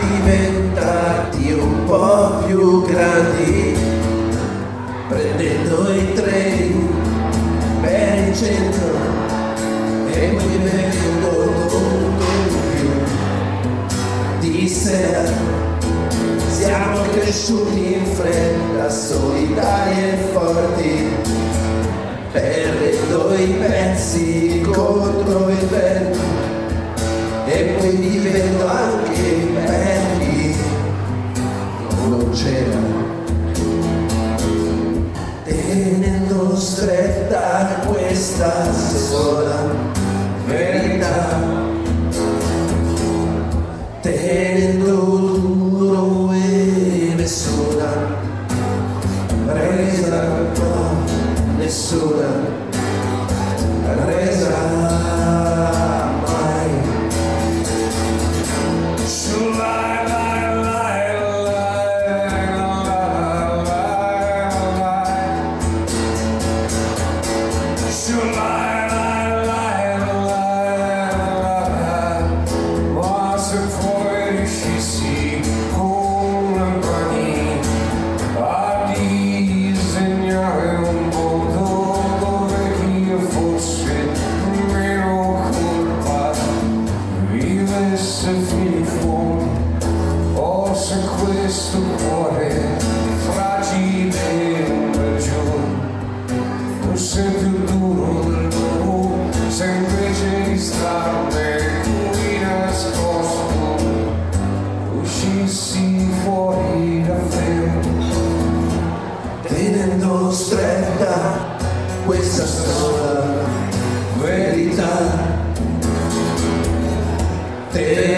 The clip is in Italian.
diventati un po' più grandi, prendendo i treni per il centro e poi bevendo tutto più di sera. Siamo cresciuti in fretta, solitari e forti, perdendo i pezzi contro il vento e poi vivendo anche belli. Non c'era, tenendo stretta questa sola verità, tenendo duro e nessuna resa, no, nessuna resa mai. O se questo cuore fragile non sei più duro del tuo, se invece di starne qui nascosto uscissi fuori davvero, Tenendo stretta questa sola verità,